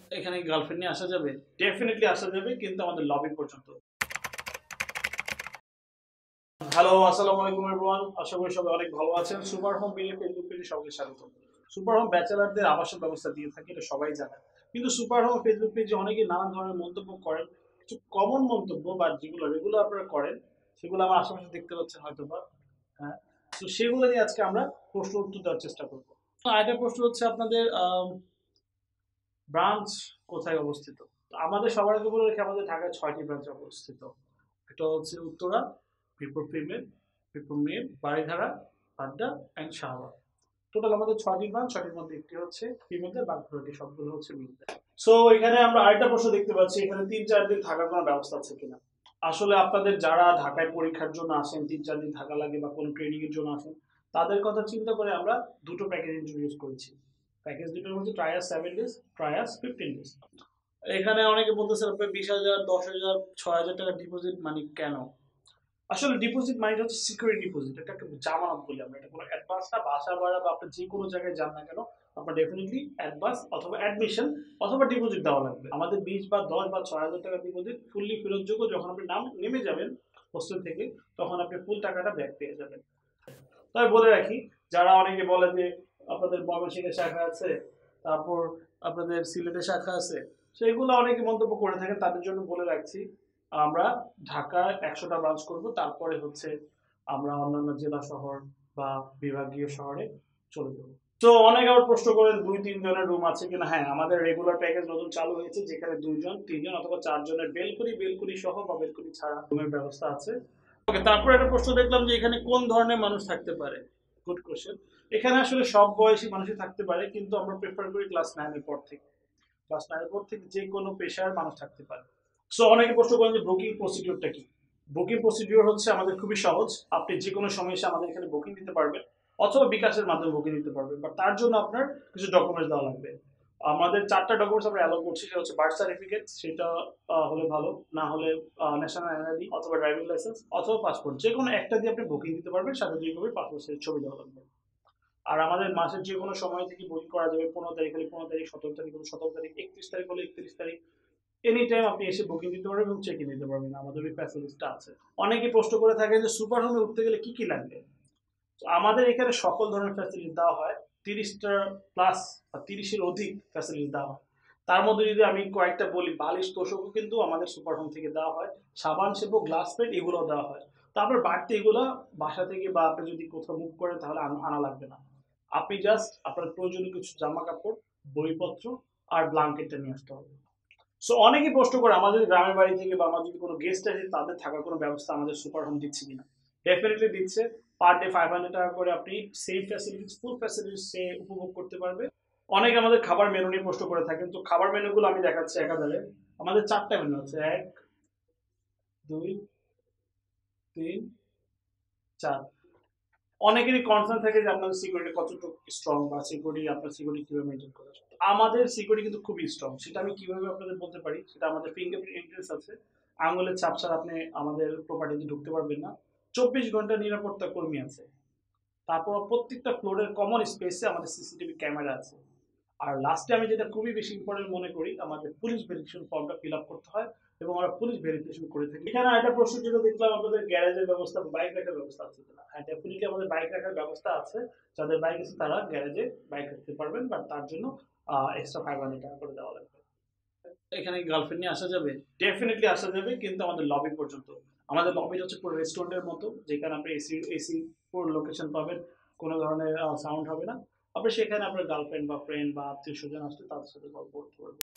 এখানে গার্লফ্রেন্ড নিয়ে আসা যাবে? ডেফিনেটলি আসা যাবে, কিন্তু আমাদের লবি পর্যন্ত। হ্যালো, আসসালামু আলাইকুম এভরিওয়ান। আশা করি সবাই অনেক ভালো আছেন। সুপার হোম বিডি ফেসবুক পেজে সবাইকে স্বাগত। সুপার হোম ব্যাচেলারদের আবাসন ব্যবস্থা দিয়ে থাকে, এটা সবাই জানে। কিন্তু সুপার হোম ফেসবুক পেজে অনেকে নানান ধরনের মন্তব্য করেন। কিছু কমন মন্তব্য বা যেগুলো রেগুলার আপনারা করেন, সেগুলো আমার আশেপাশে দেখতে পাচ্ছেন হয়তো বা। হ্যাঁ, তো সেগুলো নিয়ে আজকে আমরা প্রশ্ন উত্তর দেওয়ার চেষ্টা করবো। আরেকটা প্রশ্ন হচ্ছে আপনাদের ব্রাঞ্চ কোথায় অবস্থিত? তো আমাদের সবার আগে বলে রেখে, আমাদের ঢাকায় 6টি ব্রাঞ্চ অবস্থিত। এটা হচ্ছে উত্তরা, মিরপুর ফিমেল, মিরপুর মেল, বাড়িধারা, আড্ডা অ্যান্ড শাহবাগ। টোটাল আমাদের 6টি ব্রাঞ্চ, 6টির মধ্যে একটি হচ্ছে ফিমেলদের, বাকি সবগুলো হচ্ছে মেলদের। সো এখানে আমরা আরেকটা প্রশ্ন দেখতে পাচ্ছি, এখানে 3-4 দিন থাকার কোনো ব্যবস্থা আছে কিনা। আসলে আপনাদের যারা ঢাকায় পরীক্ষার জন্য আসেন, 3-4 দিন থাকা লাগে বা কোনো ট্রেনিং এর জন্য আসেন, তাদের কথা চিন্তা করে আমরা দুটো প্যাকেজ ইন্ট্রোডিউস করেছি। প্যাকেজ দুটোর মধ্যে ট্রায়াস 7 ডেজ, ট্রায়াস 15 ডেজ। এখানে অনেকে বলতেছে আপনি 20,000, 10,000, 6,000 টাকা ডিপোজিট মানে কেন? আসলে ডিপোজিট মাইন্ড হচ্ছে সিকিউরিটি ডিপোজিট, এটাকে জামানত বলি আমরা। এটা কোনো অ্যাডভান্স না। বাসা ভাড়া বা আপনি যে কোনো জায়গায় যান না কেন, আপনার ডেফিনেটলি অ্যাডভান্স অথবা অ্যাডমিশন অথবা ডিপোজিট দেওয়া লাগবে। আমাদের 20 বা 10 বা 6,000 টাকা ডিপোজিট ফুললি ফেরতযোগ্য। যখন আপনি নেমে যাবেন হোস্টেল থেকে, তখন আপনি ফুল টাকাটা ব্যাক পেয়ে যাবেন। তবে বলে রাখি, যারা অনেকে বলে যে আপনাদের ময়মনসিংহের শাখা আছে, তারপর আপনাদের সিলেটের শাখা আছে, সেগুলো অনেকে মন্তব্য করে থাকেন, তাদের জন্য বলে রাখছি, আমরা ঢাকায় 100টা ব্রাঞ্চ করব, তারপরে হচ্ছে আমরা অন্যান্য জেলা শহর বা বিভাগীয় শহরে চলে যাব। তো অনেকে আবার প্রশ্ন করেন 2-3 জনের রুম আছে কিনা। হ্যাঁ, আমাদের রেগুলার প্যাকেজ নতুন চালু হয়েছে, যেখানে 2 জন, 3 জন অথবা 4 জনের বেলকুনি সহ বা বেলকুনি ছাড়া রুমের ব্যবস্থা আছে। ওকে, তারপর একটা প্রশ্ন দেখলাম যে এখানে কোন ধরনের মানুষ থাকতে পারে। Good question. এখানে আসলে সব বয়সী মানুষই থাকতে পারে, কিন্তু আমরা প্রেফার করি ক্লাস 9 এর পর থেকে। ক্লাস 9 এর পর থেকে যে কোনো পেশার মানুষ থাকতে পারে। সো অনেকে প্রশ্ন করেন যে বুকিং প্রসিডিউরটা কি। বুকিং প্রসিডিউর হচ্ছে আমাদের খুবই সহজ। আপনি যে কোনো সময় এসে আমাদের এখানে বুকিং দিতে পারবেন, অথবা বিকাশের মাধ্যমে বুকিং দিতে পারবেন। বাট তার জন্য আপনার কিছু ডকুমেন্টস দেওয়া লাগবে। আমাদের 4টা ডকুমেন্টস আমরা অ্যালাউ করছি। সেটা হচ্ছে বার্থ সার্টিফিকেট, সেটা হলে ভালো। না হলে ন্যাশনাল এনআইডি অথবা ড্রাইভিং লাইসেন্স অথবা পাসপোর্ট, যে কোনো একটা দিয়ে আপনি বুকিং দিতে পারবেন। সাথে 2 কপি পাসপোর্ট সাইজের ছবি দেওয়া লাগবে। আর আমাদের মাসের যে কোনো সময় থেকে বুকিং করা যাবে। 15 তারিখ হলে 15 তারিখ, 17 তারিখ হলে 17 তারিখ, 31 তারিখ হলে 31 তারিখ। এনি টাইম আপনি এসে বুকিং দিতে পারবেন এবং চেক ইন দিতে পারবেন। আমাদের ওই ফ্যাসিলিটিসটা আছে। অনেকে প্রশ্ন করে থাকে যে সুপার হোমে উঠতে গেলে কি কি লাগবে। তো আমাদের এখানে সকল ধরনের ফ্যাসিলিটি দেওয়া হয়। 30টা প্লাস বা 30-এর অধিক ফ্যাসিলিটি দেওয়া হয়। তার মধ্যে যদি আমি কয়েকটা বলি, বালিশ তোষকও কিন্তু আমাদের সুপার হোম থেকে দেওয়া হয়। সাবান, শ্যাম্পু, গ্লাস প্লেট এগুলোও দেওয়া হয়। তারপর বাড়তি এগুলো বাসা থেকে বা আপনি যদি কোথাও মুভ করেন তাহলে আনা লাগবে না। আপনি জাস্ট আপনার প্রয়োজনীয় কিছু জামা কাপড়, বইপত্র আর ব্ল্যাঙ্কেটটা নিয়ে আসতে হবে। সো অনেকেই প্রশ্ন করে আমাদের গ্রামের বাড়ি থেকে বা আমার যদি কোনো গেস্ট আসে, তাদের থাকার কোনো ব্যবস্থা আমাদের সুপার হোম দিচ্ছে কিনা। ডেফিনেটলি দিচ্ছে। পার ডে 500 টাকা করে আপনি সেম ফ্যাসিলিটিস, ফুল ফ্যাসিলিটিস সে উপভোগ করতে পারবে। অনেকে আমাদের খাবার মেনু নিয়ে প্রশ্ন করে থাকেন। তো খাবার মেনুগুলো আমি দেখাচ্ছি একাধারে। আমাদের 4টা মেনু আছে। 1, 2, 3, 4। অনেকেরই কনসার্ন থাকে যে আপনাদের সিকিউরিটি কতটুকু স্ট্রং বা আপনার সিকিউরিটি কিভাবে মেনটেন করে। আমাদের সিকিউরিটি কিন্তু খুবই স্ট্রং। সেটা আমি কিভাবে আপনাদের বলতে পারি, সেটা আমাদের ফিঙ্গারপ্রিন্ট এন্ট্রেন্স আছে। আঙুলের ছাপ ছাড়া আপনি আমাদের প্রপার্টিতে ঢুকতে পারবেন না। 24 ঘন্টা নিরাপত্তা কর্মী আছে। তারপর প্রত্যেকটা ফ্লোরের কমন স্পেসে আমাদের সিসিটিভি ক্যামেরা আছে। আর লাস্টে আমি যেটা খুবই বেশি ইম্পর্টেন্ট মনে করি, আমাদের পুলিশ ভেরিফিকেশন ফর্মটা ফিল আপ করতে হয় এবং আমরা পুলিশ ভেরিফিকেশন করে থাকি। এখানে একটা প্রশ্ন যেটা দেখলাম, আপনাদের গ্যারেজের ব্যবস্থা, বাইক রাখার ব্যবস্থা আছে কিনা। হ্যাঁ, ডেফিনেটলি আমাদের বাইক রাখার ব্যবস্থা আছে। যাদের বাইক আছে তারা গ্যারেজে বাইক রাখতে পারবেন, বাট তার জন্য এক্সট্রা 500 টাকা করে দেওয়া লাগবে। এখানে গার্লফ্রেন্ড নিয়ে আসা যাবে? ডেফিনেটলি আসা যাবে, কিন্তু আমাদের লবি পর্যন্ত। আমাদের লবিটা হচ্ছে পুরো রেস্টুরেন্টের মতো, যেখানে আপনি এসি পুরো লোকেশন পাবেন। কোনো ধরনের সাউন্ড হবে না। আপনি সেখানে আপনার গার্লফ্রেন্ড বা ফ্রেন্ড বা আত্মীয় স্বজন আসলে তাদের সাথে গল্প করতে পারবেন।